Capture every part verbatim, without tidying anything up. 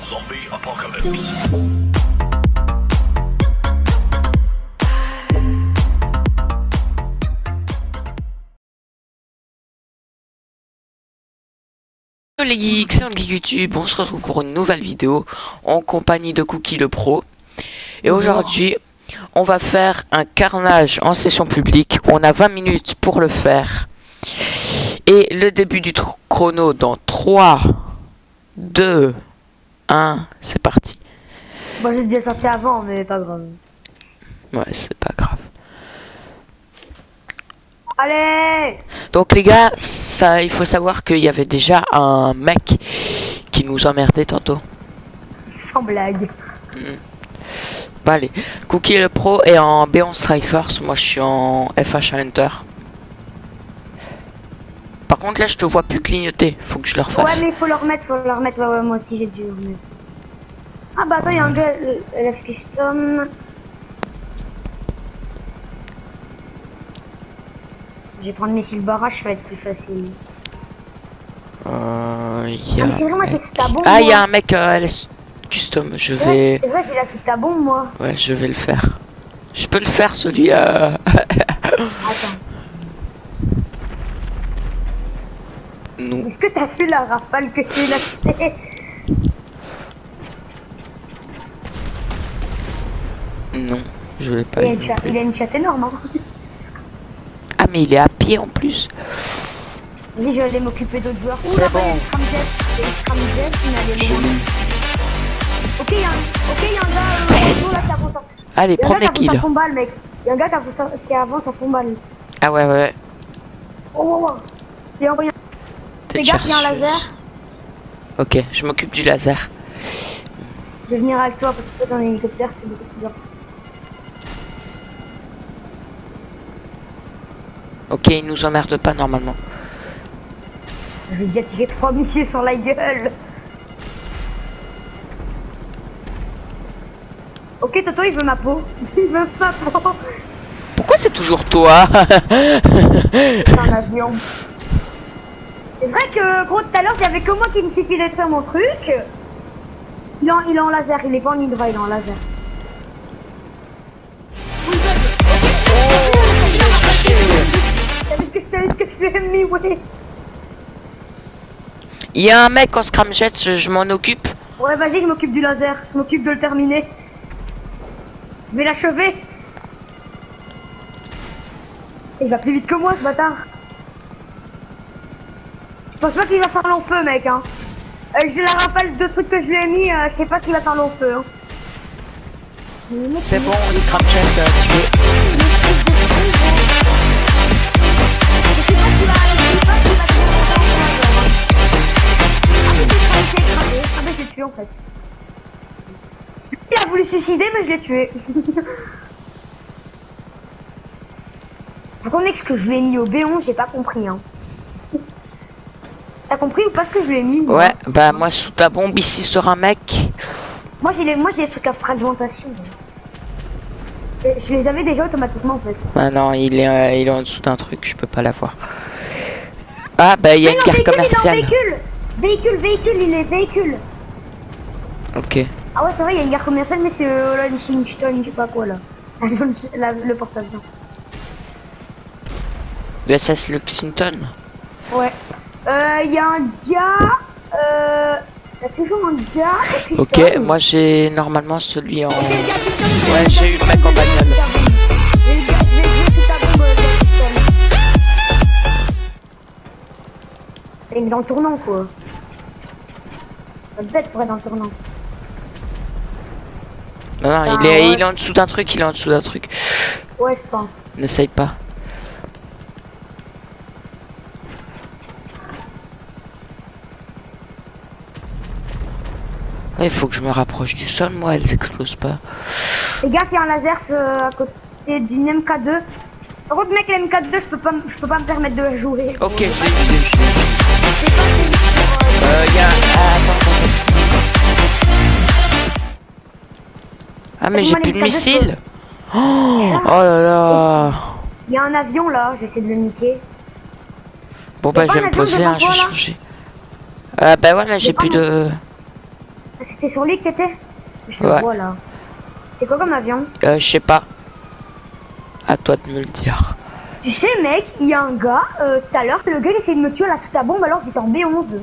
Zombie apocalypse. Les geeks, c'est Geek YouTube, on se retrouve pour une nouvelle vidéo en compagnie de Cookie le Pro. Et aujourd'hui, on va faire un carnage en session publique. On a vingt minutes pour le faire. Et le début du chrono dans trois, deux, un, c'est parti. Moi j'ai déjà sorti avant, mais pas grave. Ouais, c'est pas grave. Allez! Donc les gars, ça, il faut savoir qu'il y avait déjà un mec qui nous emmerdait tantôt. Sans blague. Mmh. Bah allez, Cookie le Pro est en B onze Strikers, moi je suis en F H Hunter. Par contre là je te vois plus clignoter, faut que je le refasse. Ouais mais il faut le remettre, faut le remettre, ouais, ouais moi aussi j'ai dû le remettre. Ah bah attends, il y a un gars, L F Custom. Je vais prendre missile barrage, ça va être plus facile. Euh, y a ah mais c'est vrai, moi c'est sous ta bombe. Ah il y a un mec euh, L S Custom, je vais... C'est vrai, j'ai la sous ta bombe moi. Ouais je vais le faire. Je peux le faire celui... Euh... Attends. Non. Est-ce que t'as vu la rafale que tu l'as fait? Non, je vais pas. Il a une chatte, il a une chatte énorme hein. Ah mais il est à pied en plus. Vas-y, je vais aller m'occuper d'autres joueurs. C'est bon. Ok, il y a un, ok, il y a un gars euh, Yes. là qui avance à... Allez, premier kill. Il y a un gars qui avance kill. à fond balle, mec. Il y a un gars qui avance à, qui avance à fond balle. Ah ouais, ouais, ouais. Oh, oh, oh. J'ai envoyé un... T'es Les gars, il y a un laser. Ok, je m'occupe du laser. Je vais venir avec toi parce que toi, t'es un hélicoptère, c'est beaucoup plus dur. Ok, il nous emmerde pas normalement. Je vais déjà tirer trois missiles sur la gueule. Ok, Toto, il veut ma peau. Il veut ma peau. Pourquoi c'est toujours toi? C'est un avion. C'est vrai que, gros, tout à l'heure, il y avait que moi qui me suffit d'être fait mon truc. Il est, en, il est en laser, il est pas en hydra, il est en laser. Qu'est-ce que je fais, mis, ouais. Il y a un mec en scramjet, je, je m'en occupe. Ouais, vas-y, je m'occupe du laser. Je m'occupe de le terminer. Je vais l'achever. Il va plus vite que moi, ce bâtard. Je pense pas qu'il va faire long feu, mec. Hein. Euh, J'ai la rafale de trucs que je lui ai mis. Euh, je sais pas s'il va faire long feu. Hein. C'est bon, scramjet, euh, tu es... Ah bah je l'ai tué en fait. Il a voulu suicider mais je l'ai tué. Par contre mec, ce que je lui ai mis au B onze, j'ai pas compris hein. T'as compris ou pas ce que je lui ai mis? Ouais, bah moi sous ta bombe ici sur un mec. Moi j'ai les, moi j'ai des trucs à fragmentation. Je les avais déjà automatiquement en fait. Bah non, il est, euh, il est en dessous d'un truc, je peux pas l'avoir. Ah bah il y a mais une non, carte véhicule, commerciale. Véhicule, véhicule, véhicule, il est véhicule. Ok. Ah ouais c'est vrai, il y a une gare commerciale mais c'est euh, là, une Shington, je sais pas quoi là. La, le porte-avions. Le S S Lexington. Ouais. Euh, il y a un gars. Euh. Il y a toujours un gars. Au Ok, custom. moi j'ai normalement celui en... Ok, le gars custom, Ouais, il- j'ai eu le mec en bagnole. J'ai eu le gars- j'ai joué sous ta bombe, le gars custom. Il est dans le tournant quoi. Pas de bête pour être dans le tournant. Non, non, Ben, il, est, ouais. il est en dessous d'un truc, il est en dessous d'un truc. Ouais, je pense. N'essaye pas. Il faut que je me rapproche du sol, moi, elles explosent pas. Les gars, il y a un laser euh, à côté d'une M K deux. Par contre, mec, la M K deux, je peux pas, je peux pas me permettre de la jouer. Ok, je l'ai eu, je l'ai eu, je l'ai eu. C'est pas prévu pour, euh, Euh, y a... Ah, attends, attends. Ah, mais j'ai Moi, plus les de M K deux, missiles. Oh, oh là là. Il y a un avion là, je vais essayer de le niquer. Bon, Y a bah, pas je vais un me avion poser, devant hein, je vais toi, là changer. Euh, bah ouais, mais j'ai pas plus un- de... C'était sur lui que t'étais? Je le Ouais. vois là. C'est quoi comme avion? Euh, je sais pas. À toi de me le dire. Tu sais mec, il y a un gars, euh, tout à l'heure, le gars il essayait de me tuer là sous ta bombe alors que j'étais en B onze.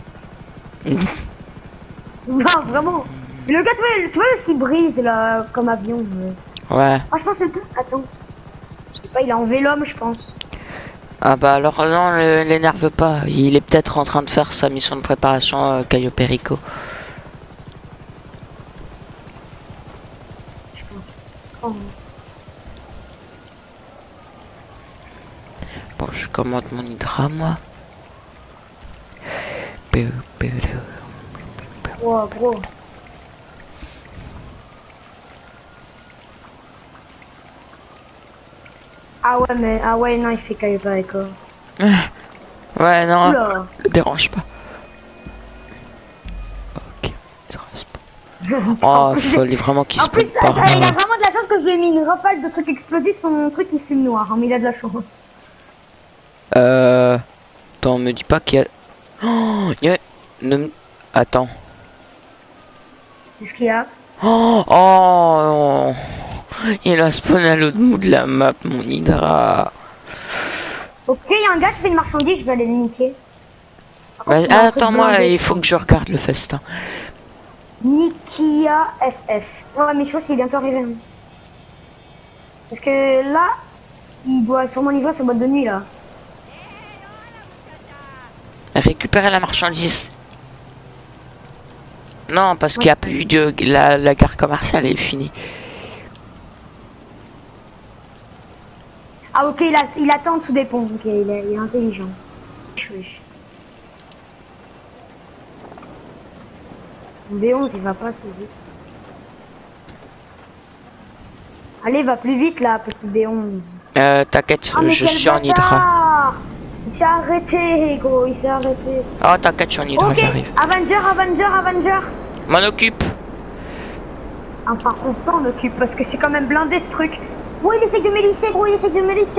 Non, vraiment. Le gars, tu vois, tu vois le Sea Breeze là, comme avion. euh. Ouais. Franchement, c'est le plus... Attends. Je sais pas, il est en Vélum, je pense. Ah bah alors non, le- l'énerve pas. Il est peut-être en train de faire sa mission de préparation euh, Cayo Perico. Je pense. Oh. Bon, je commande mon hydra, moi. Peu, peu, peu. Wow, gros. Ah ouais, mais... Ah ouais, non, il fait Cayo Perico. Ouais, non, Oula. le dérange pas. Ok, ça reste pas. Oh, fallait vraiment qu'il En se plus, prenne ça, par ça, il là. a vraiment de la chance que je lui ai mis une rafale de trucs explosifs, son truc il fume noir, hein, mais il a de la chance. Euh... Attends, me dis pas qu'il y a... Oh, il y a... Ne... Attends. Qu'est-ce qu'il y a? Oh, oh, il a spawn à l'autre bout de la map, mon hydra. Ok, il y a un gars qui fait une marchandise, je vais aller le niquer. Par Bah, contre, il a un truc attends-moi, blindé, il je faut crois. que je regarde le festin. Nikia F F. Ouais, mais je pense qu'il est bientôt arrivé. hein. Parce que là, il doit sûrement livrer sa boîte de nuit là. Récupérer la marchandise. Non, parce Ouais. qu'il n'y a plus de... La, la gare commerciale est finie. Ah ok, il, a, il attend sous des ponts. Ok, il est, il est intelligent. Chouiche. B onze, il va pas assez vite. Allez, va plus vite là, petit B onze. Euh, t'inquiète, Ah mais je quel suis en hydra. bâtard! Il s'est arrêté, gros, il s'est arrêté. Oh, t'inquiète, je suis en hydra, Ok, j'arrive. Avenger, Avenger, Avenger. M'en occupe. Enfin, on s'en occupe parce que c'est quand même blindé ce truc. Oh, il essaie de me lisser, gros, il essaie de me lisser.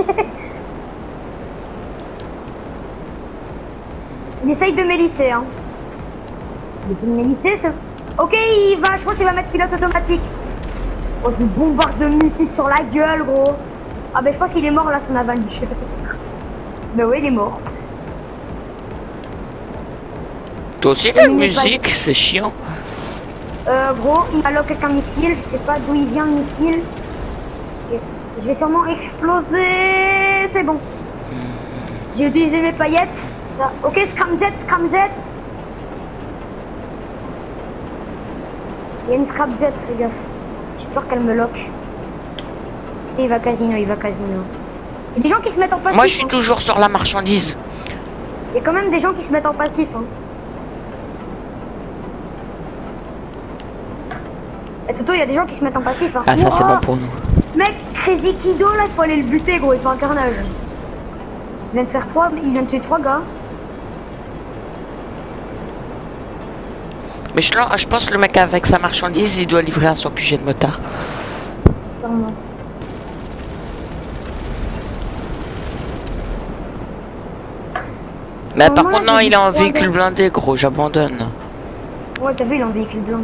Il essaye de me lisser, hein. Il essaie de me lisser, ça. Ok, il va, je pense qu'il va mettre pilote automatique. Oh, je bombarde de missiles sur la gueule, gros. Ah, ben je pense qu'il est mort là, son Avenger. Ben ouais, il est mort. Toi aussi, la Il n'est pas- musique, c'est chiant. Euh, gros, il m'a loqué avec un missile, je sais pas d'où il vient le missile. Et je vais sûrement exploser. C'est bon. J'ai utilisé mes paillettes. Ça. Ok, scramjet, scramjet. Il y a une scramjet, fais gaffe. J'ai peur qu'elle me loque. Et il va casino, il va casino. Il y a des gens qui se mettent en passif. Moi, je suis hein. toujours sur la marchandise. Il y a quand même des gens qui se mettent en passif. Hein. Et Toto, il y a des gens qui se mettent en passif. Hein. Ah, ça, c'est Ouah. bon pour nous. Mec, Crazy Kido, là, il faut aller le buter, gros, il fait un carnage. Il vient de faire trois, il vient de tuer trois gars. Mais je, je pense que le mec avec sa marchandise, il doit livrer à son Q G de motard. Sûrement. Mais Au par moins, contre, non, j'ai il est en dit trois véhicule gars. blindé, gros, j'abandonne. Ouais, t'as vu, il est en véhicule blindé.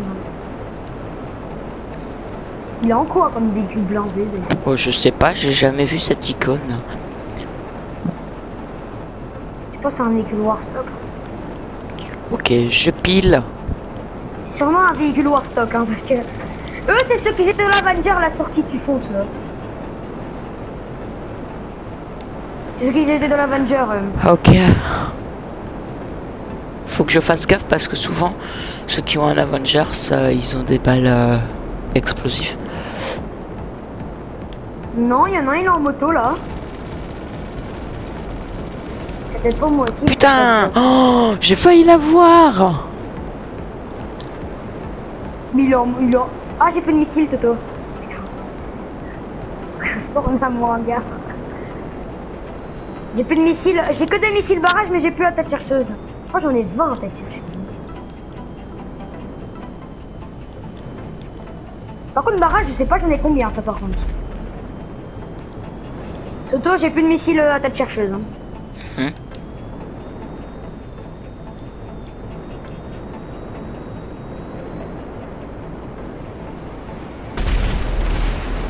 Il est en quoi comme véhicule blindé déjà? Oh, je sais pas, j'ai jamais vu cette icône. Je pense que c'est un véhicule Warstock. Ok, je pile. C'est sûrement un véhicule Warstock, hein, parce que... Eux, c'est ceux qui étaient dans l'Avenger, là, sur qui tu fonces, là. C'est ceux qui étaient dans l'Avenger, euh. Ok. Faut que je fasse gaffe parce que souvent, ceux qui ont un Avenger, ça, ils ont des balles euh, explosives. Non, il y en a un, il est en moto, là. C'est peut-être pas moi aussi. Putain! Oh, j'ai failli l'avoir! Mais il est en... Il est en... Ah, j'ai plus de missile, Toto. Putain. Je sors à moi, gars. J'ai plus de missiles. J'ai que des missiles barrage, mais j'ai plus la tête chercheuse. Je crois que j'en ai vingt en tête chercheuse. Par contre, barrage, je sais pas, j'en ai combien, ça, par contre. Toto, j'ai plus de missiles à tête chercheuse. Hein. Hum.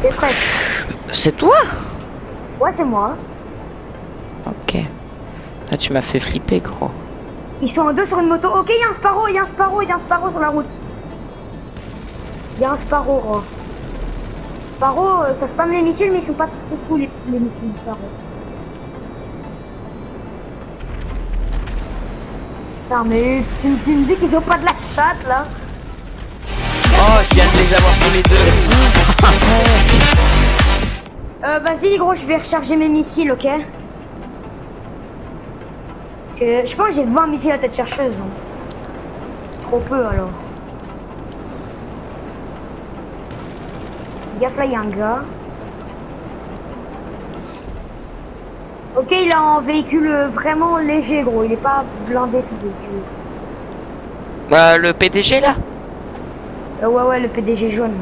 T'es prêt? C'est toi? Ouais, c'est moi. Ok. Là, tu m'as fait flipper, gros. Ils sont en deux sur une moto. Ok, il y a un Sparrow, il y a un Sparrow, il y a un Sparrow sur la route. Il y a un Sparrow, gros. Sparrow, euh, ça spamme les missiles, mais ils sont pas trop fous, les, les missiles du Sparrow. Putain, mais tu, tu me dis qu'ils ont pas de la chatte, là? Oh, je viens de les avoir tous les deux. euh, vas-y, gros, je vais recharger mes missiles, ok? Je, je pense que j'ai vingt missiles à tête chercheuse. Hein. C'est trop peu, alors. Gaffe, là, il y a un gars. Ok, il est en véhicule vraiment léger, gros. Il est pas blindé, ce véhicule. Euh, le P D G, là? Euh, ouais, ouais, le P D G jaune.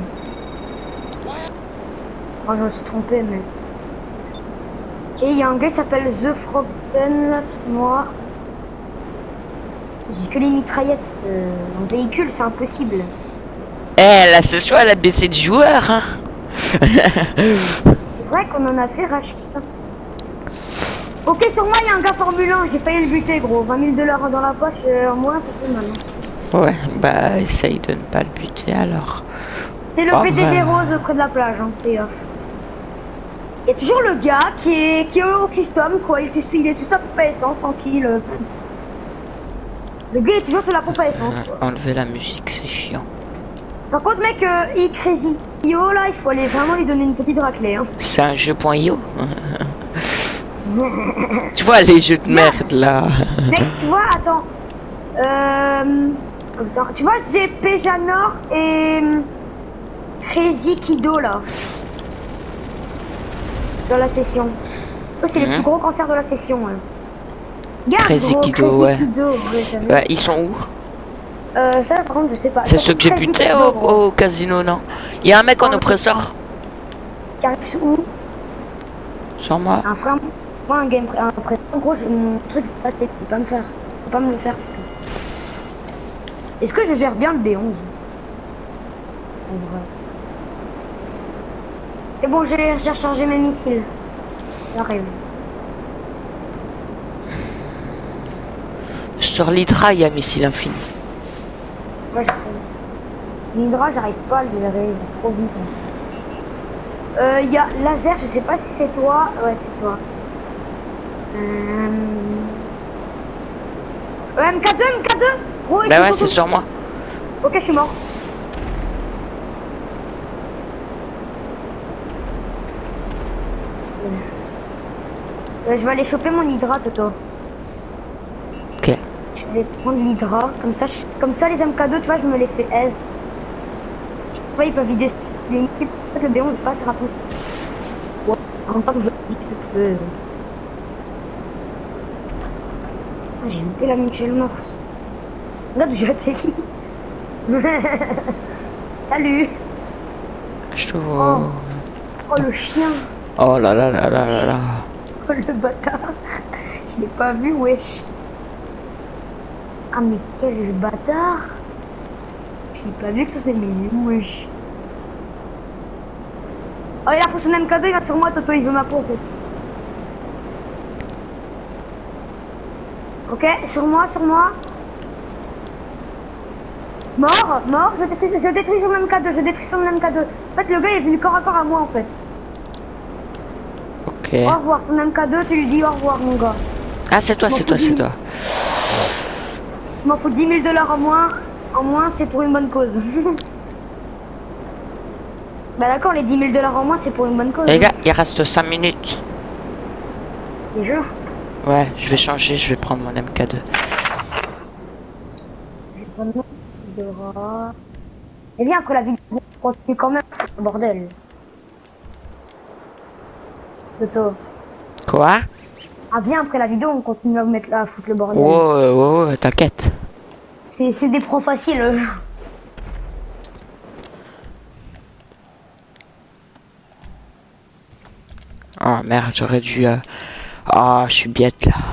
Oh, je me suis trompé, mais... Ok, il y a un gars qui s'appelle The Frogton, là, sur moi. J'ai que les mitraillettes euh, en véhicule, c'est impossible. Eh, la session, elle a baissé de joueurs, hein. C'est vrai qu'on en a fait racheter. Ok, sur moi, il y a un gars Formule un, j'ai failli le buter, gros. vingt mille dollars dans la poche, euh, moi, ça fait mal. Hein. Ouais, bah, essaye de ne pas le buter, alors. C'est le Oh, P D G ouais. rose près de la plage, hein, fais gaffe. Il y a toujours le gars qui est, qui est au custom, quoi. Il, il est sur sa pompe à essence, tranquille. euh, Le gars est toujours sur la pompe à essence, quoi. Enlever la musique, c'est chiant. Par contre, mec, euh, e-crazy io, là, il faut aller vraiment lui donner une petite raclée, hein. C'est un jeu.io. Tu vois les jeux de merde, là. Mec, tu vois, attends. Euh... Attends, tu vois, j'ai Pejanor et... Crazy Kido, là. Dans la session. Oh, c'est Mhm. les plus gros cancers de la session, ouais. Regarde, Crazy gros, Kido, Crazy ouais. Kido, ouais, jamais. Bah, ils sont où? Euh, ça, par contre, je sais pas. C'est Ça, ceux que j'ai Crazy butés Kido, au, gros. au casino, non? Il y a un mec en Oh, oppresseur. Qui arrive où? Sur moi. Un frère. Moi, un game. Un après. En gros, je- mon truc, je peux pas me faire. Faut pas me le faire, putain. Est-ce que je gère bien le B onze? En vrai. C'est bon, j'ai j'ai rechargé mes missiles. J'arrive. Sur l'Hydra, il y a missile infini. Ouais, je sais. L'Hydra, j'arrive pas à le gérer, il va trop vite. Hein. Euh, il y a laser, je sais pas si c'est toi. Ouais, c'est toi. Euh... Euh, M K deux, M K deux. Gros, Bah ils ouais, sont c'est tous- sur moi. Ok, je suis mort. Euh, je vais aller choper mon Hydra, Toto. Ok. Je vais prendre l'Hydra. Comme ça, je- comme ça, les M K deux, tu vois, je me les fais aise. Tu vois, ils peuvent vider les missiles. Le B onze passe rapide. Ouais, je rends pas que je dis s'il te plaît. Ah, j'ai loupé la Michel Morse. Regarde où j'ai atterri. Salut. Je te vois. Oh. Oh, le chien. Oh là là là là là là. Oh, le bâtard. Je l'ai pas vu, wesh. Ah, mais quel bâtard. Je l'ai pas vu que ça c'est mes wesh. Oh, il a pris son M K deux, il va sur moi, Toto, il veut ma peau en fait. Ok, sur moi, sur moi. Mort, mort, je détruis, je détruis son M K deux, je détruis son M K deux. En fait, le gars est venu corps à corps à moi en fait. Ok. Au revoir, ton M K deux, tu lui dis au revoir, mon gars. Ah, c'est toi, c'est toi, c'est toi. Je m'en fous dix mille dollars en moins. En moins, c'est pour une bonne cause. Bah d'accord, les dix mille dollars en moins, c'est pour une bonne cause. Les gars, il reste cinq minutes. Les jeux. Ouais, je vais changer, je vais prendre mon M K deux. Je vais prendre mon petit Dora. Et viens, après la vidéo, on continue quand même. Bordel. Toto. Quoi? Ah, viens, après la vidéo, on continue à, mettre, à foutre le bordel. Oh, euh, oh, oh, t'inquiète. C'est c'est des pros faciles. euh. Oh merde, j'aurais dû... euh, Ah, je suis bête là.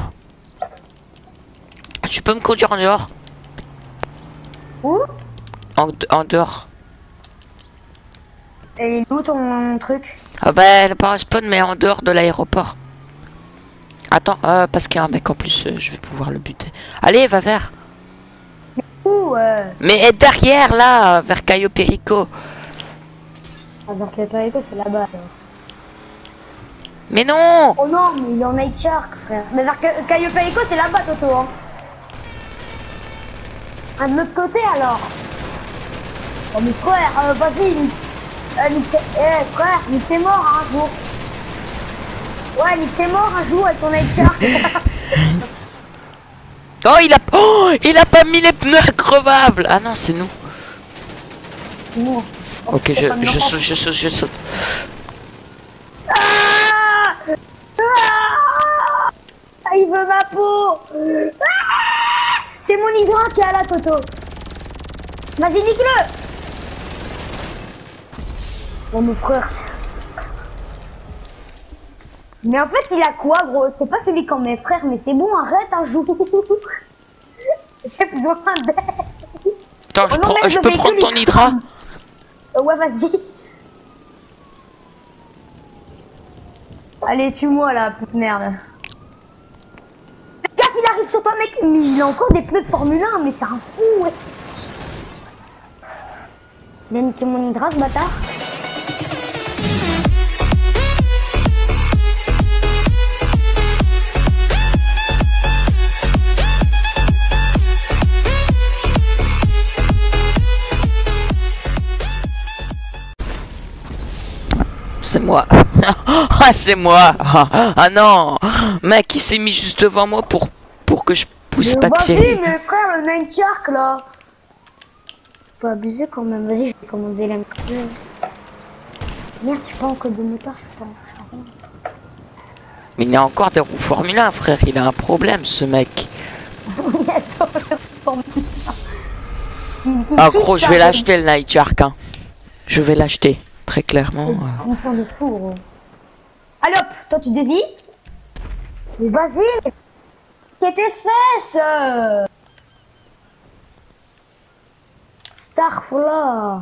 Tu peux me conduire en dehors? Où? En, en dehors. Et il est où ton truc? Ah bah elle part spawn mais en dehors de l'aéroport. Attends, euh, parce qu'il y a un mec en plus, euh, je vais pouvoir le buter. Allez, va vers. Où euh... Mais derrière là, vers Cayo Perico. Ah, vers Cayo Perico, c'est là-bas. Mais non. Oh non, mais il est en Night Shark, frère. Mais vers Cayo Perico, c'est là-bas, Toto. Hein. Ah, de l'autre côté alors. Oh mais frère, euh, vas-y. Euh, nique tes... Eh frère, nique t'es mort hein, un jour. Ouais, nique t'es mort un jour avec ton Night Shark. Oh, il a... Oh, il a pas mis les pneus crevables. Ah non, c'est nous. Nous. Ok, je, je saute, je saute, je saute. Ah ah, il veut ma peau. Ah, c'est mon hydrant qui est là, Toto. Vas-y, nique-le. Oh, mon frère. Mais en fait, il a quoi, gros? C'est pas celui quand mes frères, mais c'est bon, arrête un jour. J'ai besoin d'aide. Attends, je, Oh non, prends, mec, je le peux véhicule, prendre ton il hydra? crame. Ouais, vas-y. Allez, tue-moi là, pute merde. Regarde, il arrive sur toi, mec. Mais il a encore des pneus de Formule un, mais c'est un fou, ouais. Il a niqué mon hydra, ce bâtard. C'est moi. Ah, c'est moi. Ah non. Mec, il s'est mis juste devant moi pour, pour que je pousse pas tirer. Vas-y, mais frère, le Night Shark là. Pas abusé quand même. Vas-y, je vais commander la merde. Merde, tu prends encore de motard, je pense. Mais il y a encore des roues Formule un, frère. Il a un problème, ce mec. Attends, Formule un. Ah, gros, je vais l'acheter, le Night Shark. Hein. Je vais l'acheter. Très clairement. Un enfant de fou, gros. Allez hop, toi tu dévis. Mais vas-y. Qu'est tes fesses. Starfla.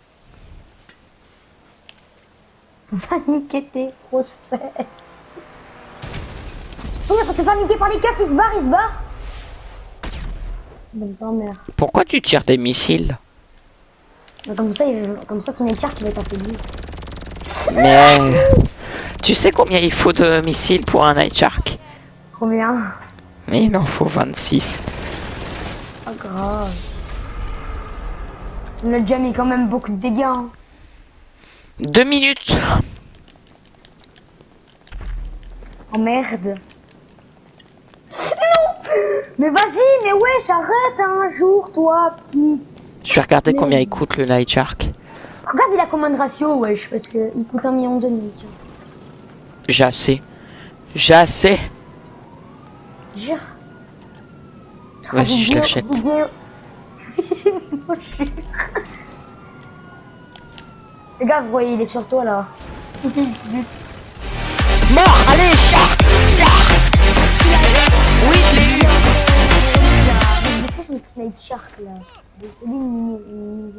Va niquer tes grosses fesses. Oui, quand tu vas niquer par les keufs, il se barre, il se barre. Bon, ta mère. Pourquoi tu tires des missiles? Comme ça, il, comme ça, son écart qui va être affaibli. Mais tu sais combien il faut de missiles pour un Night Shark? Combien? Mais il en faut vingt-six. Pas grave. On a déjà mis quand même beaucoup de dégâts. Hein. Deux minutes. Oh merde. Non. Mais vas-y, mais wesh, arrête hein, un jour, toi, petit. Je vais regarder mais... combien il coûte le Night Shark. Regarde, il a combien de ratio, wesh, parce que il coûte un million de demi. J'ai assez. J'ai assez. Jure. Vas-y, je l'achète. Regarde, voyez, il est sur toi là. Mort, allez, Shark, Shark. Oui, je l'ai eu. Il fait son petit Night Shark là. Il est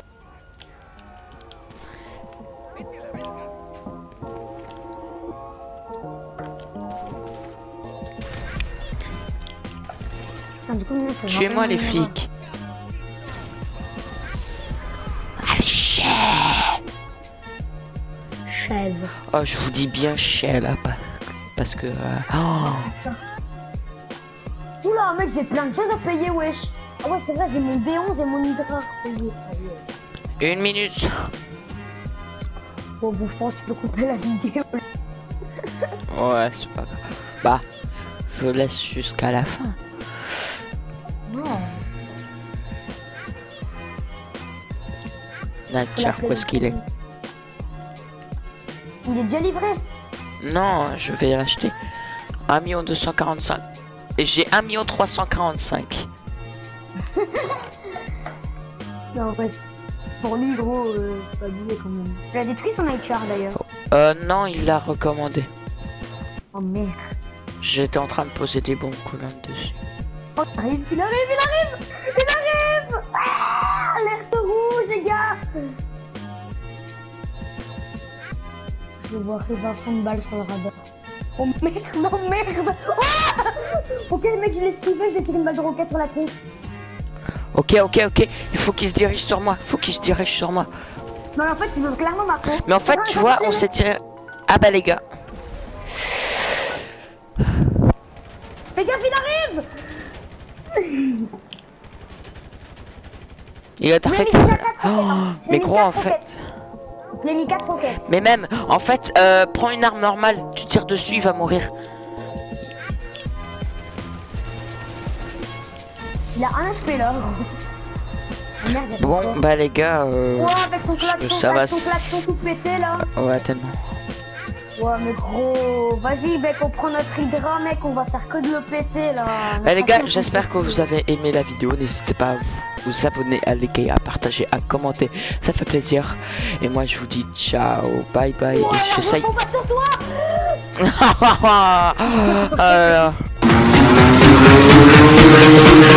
tuez-moi les flics. Allez, chèvre. Chèvre. Oh, je vous dis bien chèvre là, parce que... Euh... Oh. Oula, mec, j'ai plein de choses à payer, wesh. Ah ouais, c'est vrai, j'ai mon B onze et mon hydra à payer. Une minute. Bon, bon, je pense que tu peux couper la vidéo. Ouais, c'est pas grave. Bah, je laisse jusqu'à la fin. Non. Night Shark, où est-ce qu'il est? Il est déjà livré? Non, je vais l'acheter. un million deux cent quarante-cinq. Et j'ai un million trois cent quarante-cinq. Non, ouais. Pour lui, gros, euh, c'est pas abusé quand même. Tu l'as détruit son Night Shark d'ailleurs? Euh, non, il l'a recommandé. Oh merde. J'étais en train de poser des bombes coulantes dessus. Oh, il arrive, il arrive, il arrive! Il arrive! Ah, alerte rouge, les gars! Je vois arriver à fond de balles sur le radar. Oh merde, non merde. Oh ok, le mec, je l'ai esquivé, je vais tirer une balle de roquette sur la tronche. Ok, ok, ok. Il faut qu'il se dirige sur moi. Il faut qu'il se dirige sur moi. Non, mais en fait, il veut clairement ma peau. Mais en fait, tu vois, on s'est tiré... Ah bah les gars. Fais gaffe, il arrive. Il a fait... Oh, mais gros, en fait... Je l'ai mis quatre roquettes. Mais même, en fait, euh, prends une arme normale. Tu tires dessus, il va mourir. Il a un H P là. Oh, merde, Bon, bah les gars... Euh, ouais, avec son klaxon, ça va... son klaxon tout pété là. Ouais, tellement. Ouais, mais gros, vas-y, mec, on prend notre hydra, mec, on va faire que de le péter là. Bah les gars, j'espère que vous avez aimé la vidéo. N'hésitez pas à vous, vous abonner, à liker, à partager, à commenter. Ça fait plaisir. Et moi, je vous dis ciao, bye bye. Ouais, Et j'essaye. on va sur toi. euh...